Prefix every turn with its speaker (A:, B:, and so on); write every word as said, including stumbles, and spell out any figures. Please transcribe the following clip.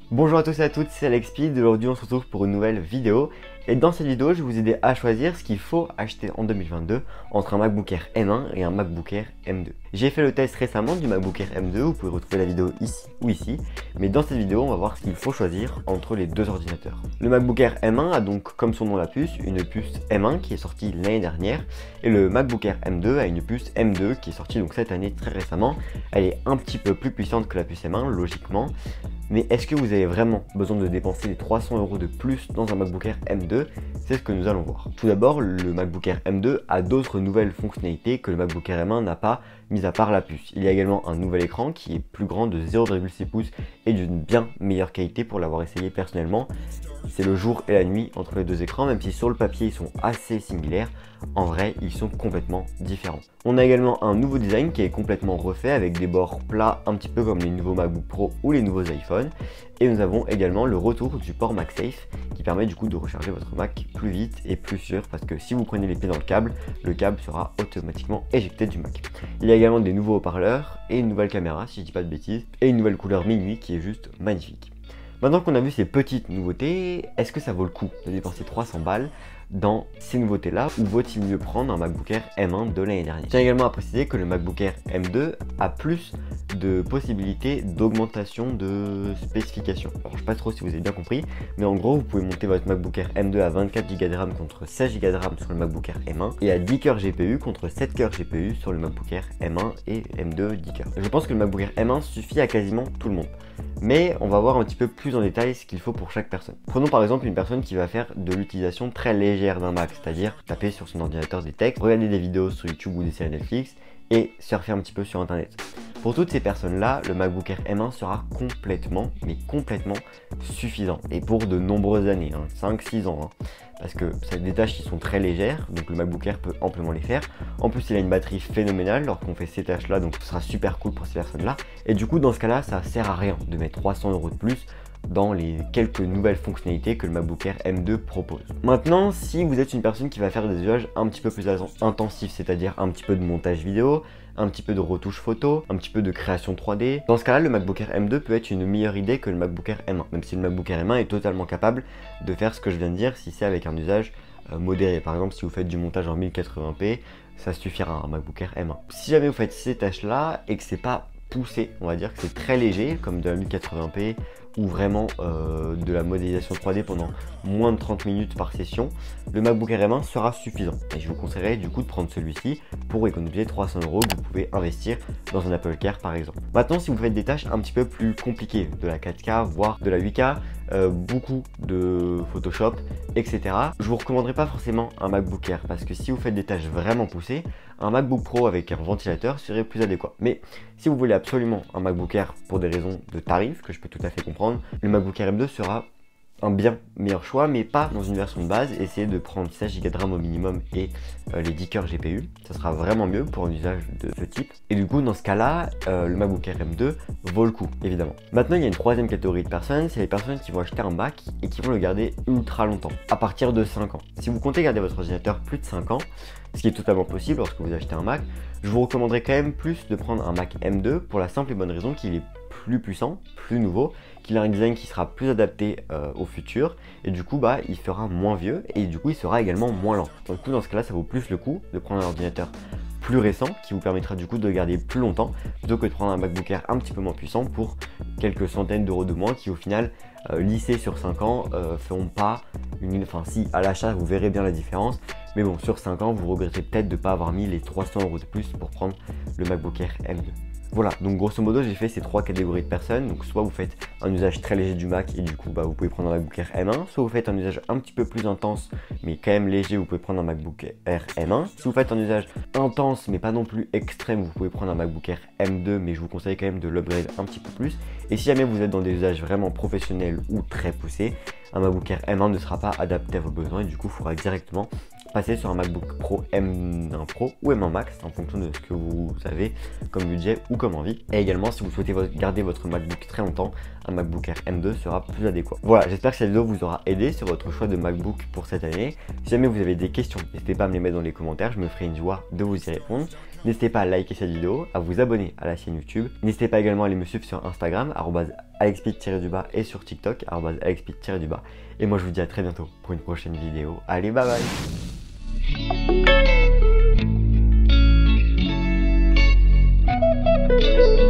A: Bonjour à tous et à toutes, c'est AlexSpeed. Aujourd'hui on se retrouve pour une nouvelle vidéo. Et dans cette vidéo, je vais vous aider à choisir ce qu'il faut acheter en deux mille vingt-deux entre un MacBook Air M un et un MacBook Air M deux. J'ai fait le test récemment du MacBook Air M deux, vous pouvez retrouver la vidéo ici ou ici. Mais dans cette vidéo, on va voir ce qu'il faut choisir entre les deux ordinateurs. Le MacBook Air M un a donc, comme son nom la puce, une puce M un qui est sortie l'année dernière. Et le MacBook Air M deux a une puce M deux qui est sortie donc cette année très récemment. Elle est un petit peu plus puissante que la puce M un, logiquement. Mais est-ce que vous avez vraiment besoin de dépenser les trois cents euros de plus dans un MacBook Air M deux? C'est ce que nous allons voir. Tout d'abord, le MacBook Air M deux a d'autres nouvelles fonctionnalités que le MacBook Air M un n'a pas, mis à part la puce. Il y a également un nouvel écran qui est plus grand de zéro virgule six pouces et d'une bien meilleure qualité pour l'avoir essayé personnellement. C'est le jour et la nuit entre les deux écrans, même si sur le papier ils sont assez similaires. En vrai, ils sont complètement différents. On a également un nouveau design qui est complètement refait avec des bords plats, un petit peu comme les nouveaux MacBook Pro ou les nouveaux iPhones. Et nous avons également le retour du port MagSafe qui permet du coup de recharger votre Mac plus vite et plus sûr, parce que si vous prenez les pieds dans le câble, le câble sera automatiquement éjecté du Mac. Il y a également des nouveaux haut-parleurs et une nouvelle caméra, si je dis pas de bêtises, et une nouvelle couleur minuit qui est juste magnifique. Maintenant qu'on a vu ces petites nouveautés, est-ce que ça vaut le coup de dépenser trois cents balles dans ces nouveautés là, ou vaut-il mieux prendre un MacBook Air M un de l'année dernière? Je tiens également à préciser que le MacBook Air M deux a plus de possibilités d'augmentation de spécifications. Alors je sais pas trop si vous avez bien compris, mais en gros vous pouvez monter votre MacBook Air M deux à vingt-quatre giga de RAM contre seize giga de RAM sur le MacBook Air M un et à dix cœurs G P U contre sept cœurs G P U sur le MacBook Air M un et M deux dix cœurs. Je pense que le MacBook Air M un suffit à quasiment tout le monde. Mais on va voir un petit peu plus en détail ce qu'il faut pour chaque personne. Prenons par exemple une personne qui va faire de l'utilisation très légère d'un Mac, c'est-à-dire taper sur son ordinateur des textes, regarder des vidéos sur YouTube ou des séries Netflix et surfer un petit peu sur internet. Pour toutes ces personnes-là, le MacBook Air M un sera complètement, mais complètement suffisant. Et pour de nombreuses années, hein, cinq six ans. Hein, parce que c'est des tâches qui sont très légères, donc le MacBook Air peut amplement les faire. En plus, il a une batterie phénoménale lorsqu'on fait ces tâches-là, donc ce sera super cool pour ces personnes-là. Et du coup, dans ce cas-là, ça sert à rien de mettre trois cents euros de plus dans les quelques nouvelles fonctionnalités que le MacBook Air M deux propose. Maintenant, si vous êtes une personne qui va faire des usages un petit peu plus intensifs, c'est-à-dire un petit peu de montage vidéo, un petit peu de retouche photo, un petit peu de création trois D, dans ce cas-là, le MacBook Air M deux peut être une meilleure idée que le MacBook Air M un, même si le MacBook Air M un est totalement capable de faire ce que je viens de dire si c'est avec un usage euh, modéré. Par exemple, si vous faites du montage en mille quatre-vingts p, ça suffira à un MacBook Air M un. Si jamais vous faites ces tâches-là et que c'est pas poussé, on va dire que c'est très léger, comme de la mille quatre-vingts p ou vraiment euh, de la modélisation trois D pendant moins de trente minutes par session, le MacBook Air M un sera suffisant. Et je vous conseillerais du coup de prendre celui-ci pour économiser trois cents euros que vous pouvez investir dans un Apple Care par exemple. Maintenant, si vous faites des tâches un petit peu plus compliquées, de la quatre K voire de la huit K, euh, beaucoup de Photoshop, et cetera, je vous recommanderais pas forcément un MacBook Air, parce que si vous faites des tâches vraiment poussées, un MacBook Pro avec un ventilateur serait plus adéquat. Mais si vous voulez absolument un MacBook Air pour des raisons de tarifs, que je peux tout à fait comprendre, le MacBook Air M deux sera un bien meilleur choix, mais pas dans une version de base. Essayez de prendre seize giga de RAM au minimum et euh, les dix cœurs G P U, ça sera vraiment mieux pour un usage de ce type. Et du coup, dans ce cas-là, euh, le MacBook Air M deux vaut le coup, évidemment. Maintenant, il y a une troisième catégorie de personnes, c'est les personnes qui vont acheter un Mac et qui vont le garder ultra longtemps, à partir de cinq ans. Si vous comptez garder votre ordinateur plus de cinq ans, ce qui est totalement possible lorsque vous achetez un Mac, je vous recommanderais quand même plus de prendre un Mac M deux pour la simple et bonne raison qu'il est plus puissant, plus nouveau, qu'il a un design qui sera plus adapté euh, au futur, et du coup bah il fera moins vieux et du coup il sera également moins lent. Donc du coup, dans ce cas-là, ça vaut plus le coup de prendre un ordinateur plus récent qui vous permettra du coup de le garder plus longtemps plutôt que de prendre un MacBook Air un petit peu moins puissant pour quelques centaines d'euros de moins qui au final euh, lissés sur cinq ans euh, feront pas une... Enfin si, à l'achat vous verrez bien la différence, mais bon, sur cinq ans vous regretterez peut-être de ne pas avoir mis les trois cents euros de plus pour prendre le MacBook Air M deux. Voilà, donc grosso modo j'ai fait ces trois catégories de personnes. Donc soit vous faites un usage très léger du Mac et du coup bah, vous pouvez prendre un MacBook Air M un, soit vous faites un usage un petit peu plus intense mais quand même léger, vous pouvez prendre un MacBook Air M un. Si vous faites un usage intense mais pas non plus extrême, vous pouvez prendre un MacBook Air M deux, mais je vous conseille quand même de l'upgrade un petit peu plus. Et si jamais vous êtes dans des usages vraiment professionnels ou très poussés, un MacBook Air M un ne sera pas adapté à vos besoins et du coup il faudra directement passer sur un MacBook Pro M un Pro ou M un Max en fonction de ce que vous avez comme budget ou comme envie. Et également, si vous souhaitez garder votre MacBook très longtemps, un MacBook Air M deux sera plus adéquat. Voilà, j'espère que cette vidéo vous aura aidé sur votre choix de MacBook pour cette année. Si jamais vous avez des questions, n'hésitez pas à me les mettre dans les commentaires, je me ferai une joie de vous y répondre. N'hésitez pas à liker cette vidéo, à vous abonner à la chaîne YouTube. N'hésitez pas également à aller me suivre sur Instagram, arobase alexpid-du-bas et sur TikTok, arobase alexpid-du-bas. Et moi je vous dis à très bientôt pour une prochaine vidéo. Allez, bye bye.